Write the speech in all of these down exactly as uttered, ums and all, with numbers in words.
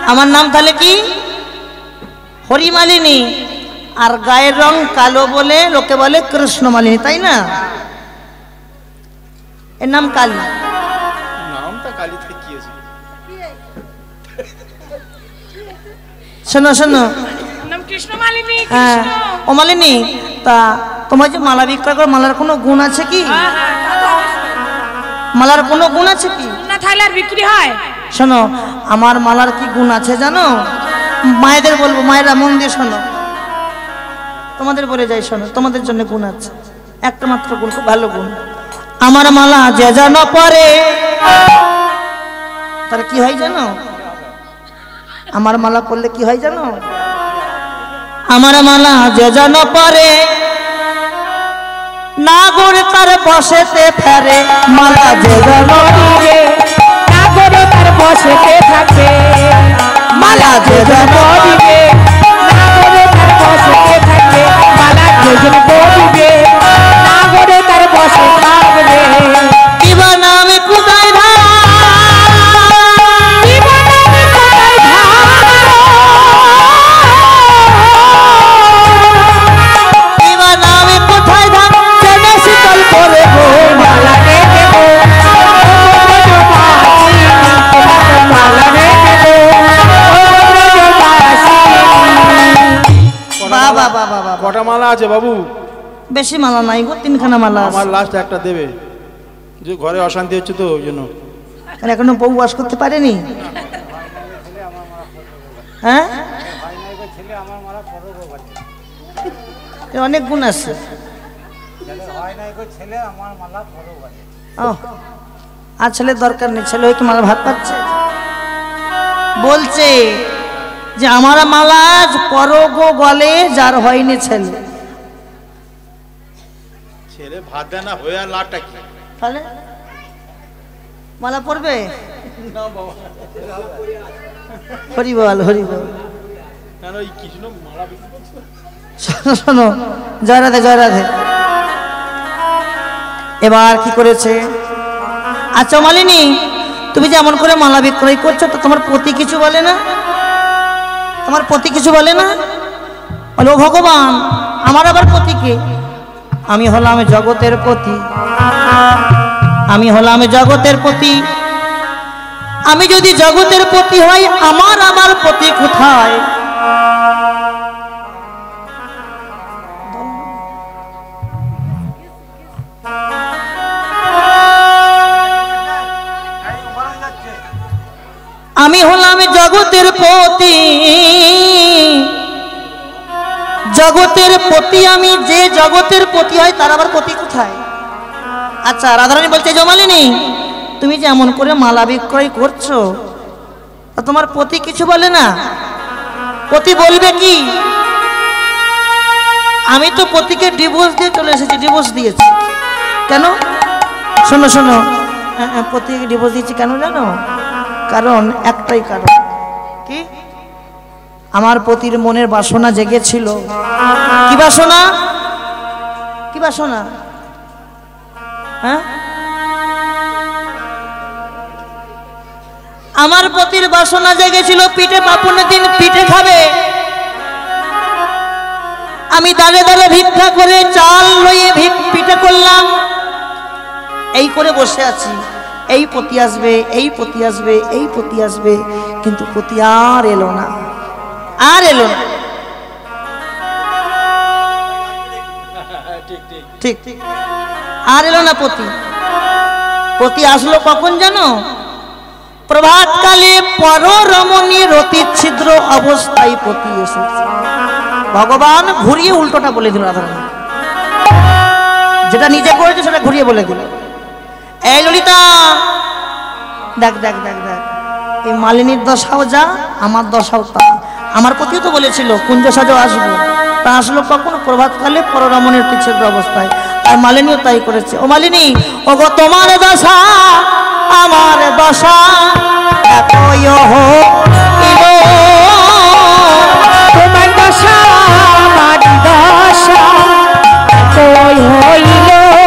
আমার নাম তাহলে কি হরিমালিনী, আর গায়ের রং কালো বলে লোকে বলে কৃষ্ণমালিনী, তাই না? এর নাম কালী। নামটা কালী থেকে কি আছে? শোনো শোনো, নাম কৃষ্ণমালিনী। হ্যাঁ ও মালিনী, তা তোমার যে মালা বিক্রয় করো, মালার কোনো গুণ আছে কি? মালার কোনো গুণ আছে কি? না থাকলে আর বিক্রি হয়? শোনো, আমার মালার কি গুণ আছে জানো? মায়েদের বলবো, মায়েরা মন দিয়ে শোনো, তোমাদের বলে যাই শোনো, তোমাদের জন্য গুণ আছে, একটা মাত্র গুণ, খুব ভালো গুণ। আমার মালা যে জানো পরে, তার কি হয় জানো? আমার মালা পরলে কি হয় জানো? আমার মালা যে জানো পরে, না গড়ে তার বসেতে ফেরে, মালা যে জানো পরে, না করে তার বসেতে থাকে, মালা যে জানো পরে, না করে তার বসেতে থাকে, মালা যেজন পড়িবে, না করে তার বসে থাকবে। দিবা নামে কুদাই ধার, দিবা নামে কোথায় ধার, দিবা নামে কোথায় ধার, চেনে শীতল করে গো, মালা রেখে গো, মালা রেখে গো, বাবা বাবা বাবা। কটা মালা আছে বাবু? বেশি মালা নাই গো, তিনখানা মালা আছে। আমার লাস্ট একটা দেবে, যে ঘরে অশান্তি হচ্ছে তো ওই জন্য। আর এখনো বউ বাস করতে পারেনি? হ্যাঁ এর অনেক গুণ আছে। ও, আর ছেলের দরকার নেই, ছেলে হয়ে কি মালা ভাত পাচ্ছে? বলছে যে আমার মালা পরো গো গলে, যার হয়নি ছেলে। ছেলে ভাত দেয় না হয়ে আর লাটটা কি? তাহলে মালা পরবে? হরি বল হরি বল। কেন ওই কৃষ্ণ মালা বিক্রি করছে? শোনো শোনো, জয় রাধে জয় রাধে। এবার কি করেছে? আচ্ছা মালিনী, তুমি যে এমন করে মালা বিক্রয় করছো, তো তোমার পতি কিছু বলে না? তোমার পতি কিছু বলে না? বলে ও ভগবান, আমার আবার পতি কে? আমি হলাম জগতের পতি, আমি হলাম জগতের পতি। আমি যদি জগতের পতি হই, আমার আমার পতি কোথায়? আমি হলাম জগতের পতি, জগতের পতি আমি, যে জগতের পতি হয় তার আবার পতি কোথায়? আচ্ছা রাধারানী বলছে, জমালিনী তুমি যে এমন করে মালা বিক্রয় করছো, তা তোমার পতি কিছু বলে না? পতি বলবে কি? আমি তো পতিকে ডিভোর্স দিয়ে চলে এসেছি, ডিভোর্স দিয়েছি। কেন? শোনো শোনো, পতিকে ডিভোর্স দিয়েছি কেন জানো? কারণ একটাই কারণ, কি? আমার পতির মনের বাসনা জেগেছিল। কি বাসনা? কি বাসনা? হ্যাঁ, আমার পতির বাসনা জেগেছিল পিঠে পাপনের দিন পিঠে খাবে। আমি দালে দালে ভিক্ষা করে চাল লইয়ে পিঠে করলাম, এই করে বসে আছি। এই পতি আসবে, এই পতি আসবে, এই পতি আসবে, কিন্তু পতি আর এলো না, আর এলো না। ঠিক ঠিক, আর এলো না পতি। পতি আসলো কখন জানো? প্রভাতকালে পররমণী রতি ছিদ্র অবস্থায় পতি এসেছে। ভগবান ঘুরিয়ে উল্টোটা বলে দিল রাধারানী, যেটা নিজে করেছে সেটা ঘুরিয়ে বলে দিল। এই ললিতা, দেখ দেখ দেখ দেখ, এই মালিনীর দশাও যা, আমার দশাও তা। আমার পতিও তো বলেছিল কুঞ্জ সাজো আসবো, তা আসলো কখন? প্রভাতকালে পররমণীর রতি ছিদ্র অবস্থায়। আর মালিনীও তাই করেছে। ও মালিনী, ও গো তোমার দশা আমার দশা একই হইল, তোমার দশা আমার দশা একই হইল,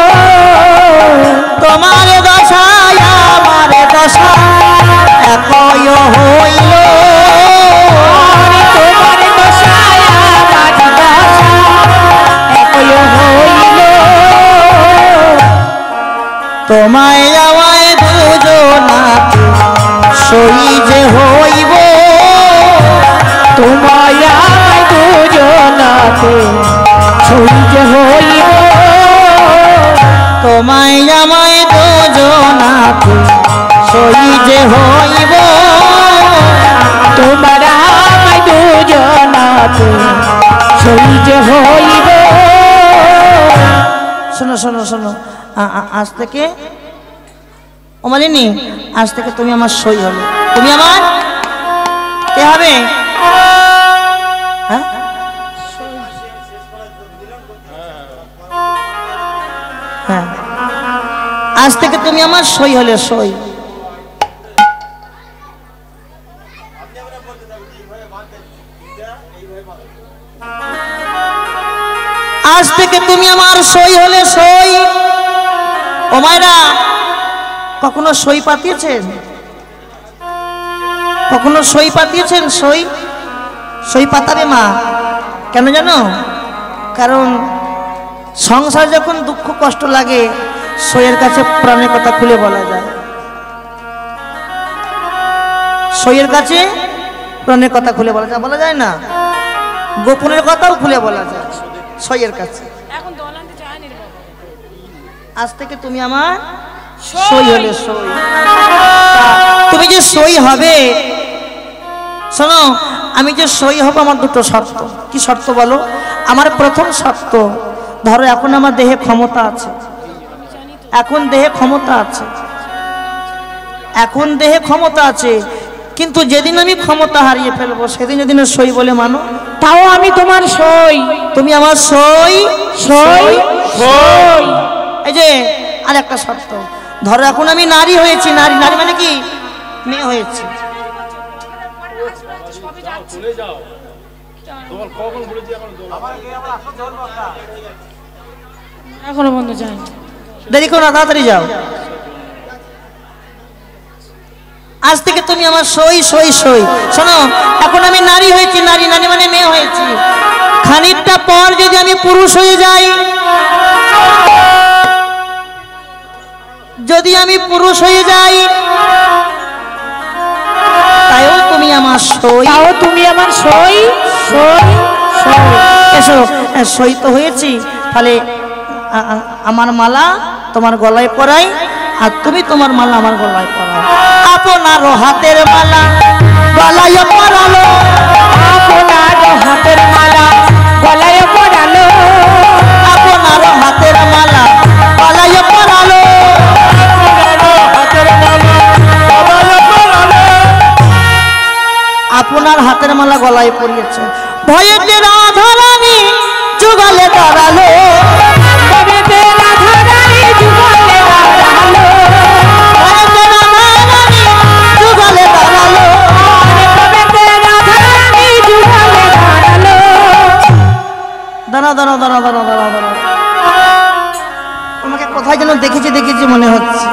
তোমার দশা আমার দশা একই হইল। তোমায় আমায় দুজনাতে সই যে হইব, তোমায় আমায় দুজনাতে সই যে হইব, তোমায় আমায় দুজনাতে সই যে হইব, তোমার আমায় দুজনাতে সই যে হইব। শোনো শোনো শোনো, আ- আ- আজ থেকে ও মালিনী, আজ থেকে তুমি আমার সই হবে, তুমি আমার কে হবে? হ্যাঁ? হ্যাঁ, আজ থেকে তুমি আমার সই হলে সই। আজ থেকে তুমি আমার সই হলে সই। ও মায়েরা, কখনো সই পাতিয়েছেন? কখনো সই পাতিয়েছেন? সই সই পাতাবে মা, কেন জানো? কারণ সংসার যখন দুঃখ কষ্ট লাগে, সইয়ের কাছে প্রাণের কথা খুলে বলা যায়। সইয়ের কাছে প্রাণের কথা খুলে বলা যায়, বলা যায় না? গোপনের কথাও খুলে বলা যায় সইয়ের কাছে। আজ থেকে তুমি আমার সই হলে সই। তুমি যে সই হবে, শোনো, আমি যে সই হব আমার দুটো শর্ত। কি শর্ত বলো? আমার প্রথম শর্ত, ধরো এখন আমার দেহে ক্ষমতা আছে, এখন দেহে ক্ষমতা আছে, এখন দেহে ক্ষমতা আছে, কিন্তু যেদিন আমি ক্ষমতা হারিয়ে ফেলবো সেদিন যদি না সই বলে মানো, তাও আমি তোমার সই। তুমি আমার সই সই সই। এই যে আর একটা শর্ত, ধরো এখন আমি নারী হয়েছি, নারী নারী মানে কি? মেয়ে হয়েছি। এখনো বন্ধ যায়, দেরি করো না, তাড়াতাড়ি যাও। আজ থেকে তুমি আমার সই সই সই। শোনো, এখন আমি নারী হয়েছি, নারী নারী মানে মেয়ে হয়েছি, খানিকটা পর যদি আমি পুরুষ হয়ে যাই, যদি আমি পুরুষ হয়ে যাই, তাইও তুমি আমার সই। তাও তুমি আমার সই সই সই। এসো, সই তো হয়েছি, তাহলে আ- আ- আমার মালা তোমার গলায় পরাই, আর তুমি তোমার মালা আমার গলায় পরাও। আপনার হাতের মালা গলায় পরালো, আপনার হাতের মালা গলায় পরালো, আপনার হাতের মালা গলায় পরালো, আপনার হাতের মালা গলায় পরিয়েছে। ভয়েতে রাধা রানী যুগলে দাঁড়ালো, কবেতে রাধা রানী যুগলে দাঁড়ালো, ভয়েতে রাধা রানী যুগলে দাঁড়ালো। কবেতে রাধা রানী যুগলে দাঁড়ালো। দাঁড়া দাঁড়া দাঁড়া দাঁড়া দাঁড়া দাঁড়া, তোমাকে কোথায় যেন দেখেছি দেখেছি মনে হচ্ছে।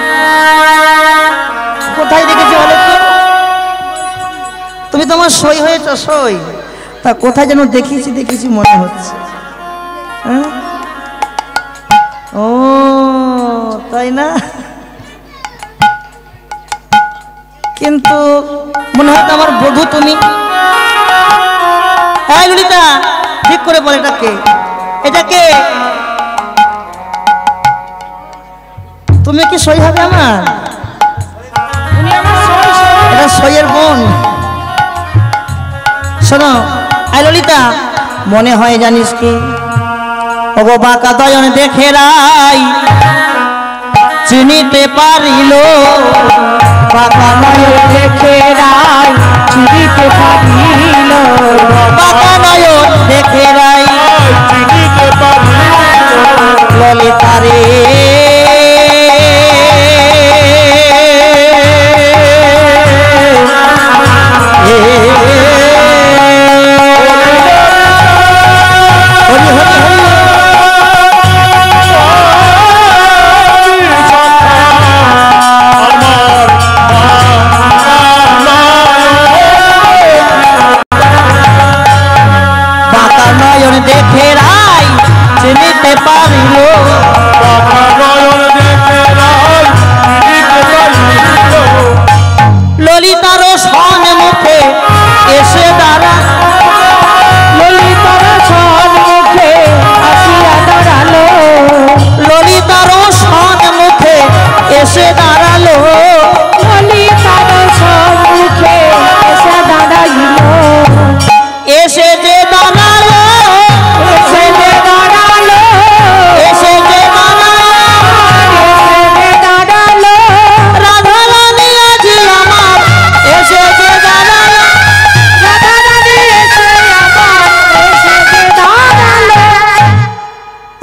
কোথায় দেখেছি বলে তো? তুমি তোমার সই হয়েছ, সই, তা কোথায় যেন দেখেছি দেখেছি মনে হচ্ছে। হ্যাঁ? ও তাই না? কিন্তু মনে হয় আমার বধূ তুমি। এই ললিতা, ঠিক করে বল, এটা কে? এটা কে? তুমি কি সই হবে আমার? উনি আমার সই সই। এটা সইয়ের বোন। শোনো, এই ললিতা, মনে হয় জানিস কি, ওগো বাঁকা দয়ন দেখে রাই চিনিতে পারিল, বাঁকা নয়ন দেখে রাই চিনিতে পারিল, বাঁকা নয়ন দেখে রাই ললিতা রে। হরি হরি হরি। বাঁকা নয়ন দেখে রাই চিনিতে পারিল, বাঁকা নয়ন দেখে রাই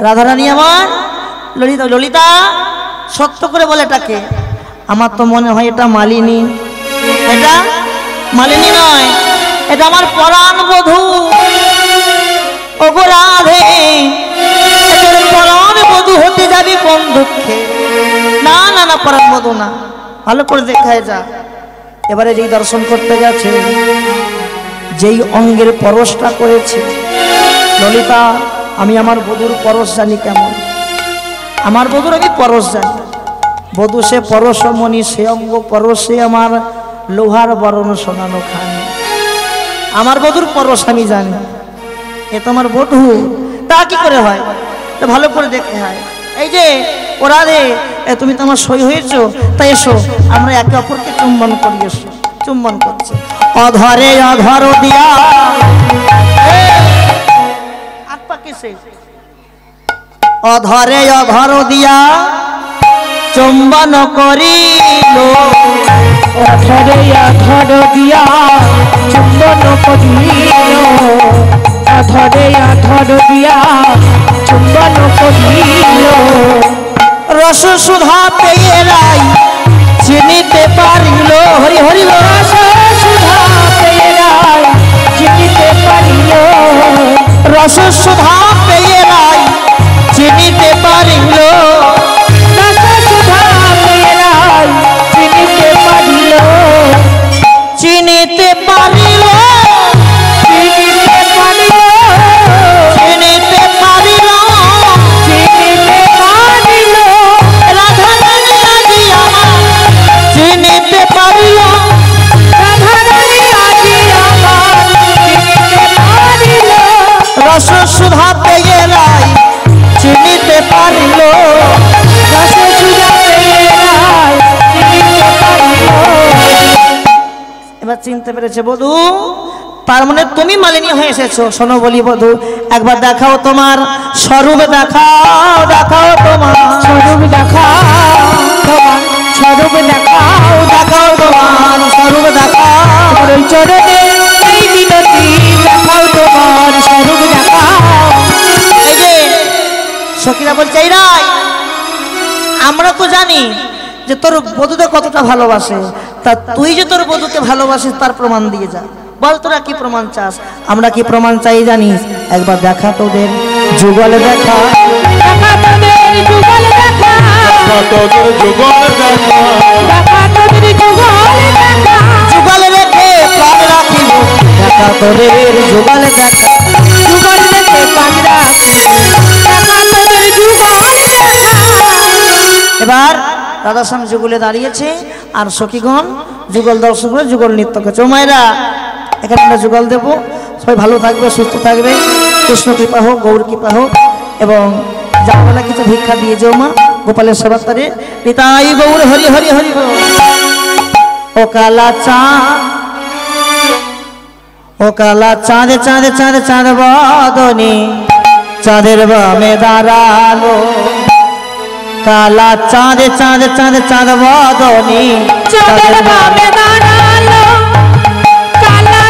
রাধারানী আমার ললিতা ললিতা সত্য করে বলে এটাকে। আমার তো মনে হয় এটা মালিনী। এটা মালিনী নয়, এটা আমার পরাণ বধূ। ওগো রাধে, তোর পরাণ বধূ হতে যাবি কোন দুঃখে? না না না, পরাণ বধূ না, ভালো করে দেখায় যা। এবারে যেই দর্শন করতে গেছে, যেই অঙ্গের পরশটা করেছে ললিতা, আমি আমার বধূর পরশ জানি কেমন। আমার বধূর আমি পরশ জানি। বধূ সে পরশমণি, সে অঙ্গ পরশে আমার লোহার বরণ শোনানো খান। আমার বধূর পরশ আমি জানি। এ তো আমার বধূ, তা কি করে হয়? তো ভালো করে দেখতে হয়। এই যে ওরা রে, তুমি তো আমার সই হয়েছো, তাই এসো আমরা একে অপরকে চুম্বন করি। এসো, চুম্বন করছে। অধরে অধর দিয়া আত্মা কিসে? অধরে অধর দিয়া চুম্বন করিল। অধরে অধর দিয়া চুম্বন করিল। অধরে অধর দিয়া চুম্বন করিল। রস সুধা পেয়ে রাই চিনিতে পারিল। হরি হরি রস সুধা পেয়ে রাই চিনিতে পারিল। রস সুধা পেয়ে রাই চিনিতে পারিল। রস সুধা পেয়ে রাই চিনিতে পারিল। চিনিতে পারিল, চিনিতে পারিল। চিনিতে পারিল, চিনিতে পারিল। রাধারানী আজি আমার চিনিতে পারিল। রাধারানী আজি আমার চিনিতে পারিল। রস সুধা পেয়ে রাই চিনিতে পারিল। রস সুধা পেয়ে রাই চিনিতে পারিল। এবার চিনতে পেরেছে বধূ, তার মানে তুমি মালিনী হয়ে এসেছো। শোনো বলি বধূ, একবার দেখাও তোমার স্বরূপ, দেখাও দেখাও তোমার স্বরূপ দেখাও, তোমার স্বরূপ দেখাও। দেখাও তোমার স্বরূপ দেখাও। তোমার ওই চরণে এই মিনতি দেখাও, তোমার স্বরূপ দেখাও। এই যে সখীরা বলছে, এই রাই, আমরা তো জানি যে তোর বধূকে কতটা ভালোবাসে, তা তুই যে তোর বধূকে ভালোবাসিস তার প্রমাণ দিয়ে যা। বল তোরা কি প্রমাণ চাস? আমরা কি প্রমাণ চাই জানিস? একবার দেখা তোদের যুগল দেখা। দেখা তোদের যুগল দেখা। তোদের যুগল দেখা। দেখা তোদের যুগল দেখা। যুগল রেখে প্রাণ রাখিব, দেখা তোদের যুগল দেখা। যুগল দেখে প্রাণ রাখিব, দেখা তোদের যুগল দেখা। এবার রাধাশ্যাম যুগলে দাঁড়িয়েছে, আর সখীগণ যুগল দর্শন করে যুগল নৃত্য করছে। ও মায়েরা, এখানে আমরা যুগল দেবো। সবাই ভালো থাকবে, সুস্থ থাকবে, কৃষ্ণ কৃপা হোক, গৌর কৃপা হোক, এবং যাওয়ালা কিছু ভিক্ষা দিয়ে যেও মা গোপালের সেবার তারে। নিতাই গৌর হরি হরি হরি বল। ও কালা চাঁদ, ও কালা চাঁদে চাঁদে চাঁদে চাঁদ বদনে, চাঁদের বামে দাঁড়ালো। কালা চাঁদে চাঁদে চাঁদে চাঁদ বদনে, চাঁদের বামে দাঁড়ালো। কালা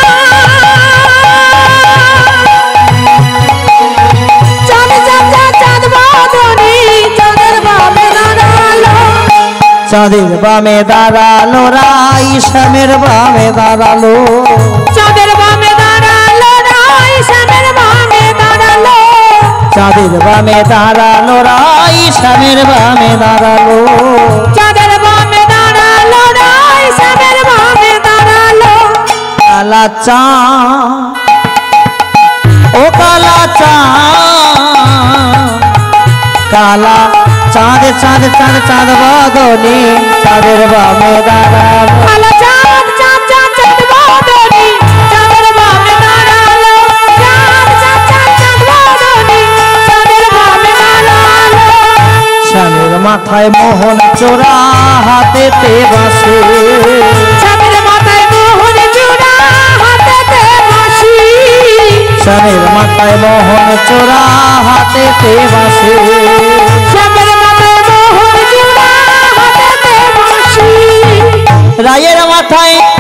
চাঁদ, চাঁদ চাঁদ চাঁদ বদনে, চাঁদের বামে দাঁড়ালো। চাঁদের বামে দাঁড়ালো রাই, শ্যামের বামে দাঁড়ালো। চাঁদের বামে দাঁড়ালো রাই, শ্যামের বামে দাঁড়ালো। চাঁদের বামে দাঁড়ালো রাই, শ্যামের বামে দাঁড়ালো। চাঁদের বামে দাঁড়ালো রাই, শ্যামের বামে দাঁড়ালো। কালা চাঁদ, ও কালা চাঁদ, কালা চাঁদে চাঁদে চাঁদ চাঁদ বদনে, চাঁদের বামে দাঁড়ালো। কালো চাঁদ, চাঁদ চাঁদ চাঁদ বদনে, চাঁদের বামে দাঁড়ালো। চাঁদ চাঁদ চাঁদ চাঁদ বদনে, চাঁদের বামে দাঁড়ালো। শ্যামের মাথায় মোহন চোরা, হাতেতে বাঁশি। শ্যামের মাথায় মোহন চূড়া, হাতেতে বাঁশি। শ্যামের মাথায় মোহন চোরা, হাতেতে বাঁশি। শ্যামের মাথায় মোহন চূড়া, হাতেতে বাঁশি। রায়ের মাথায়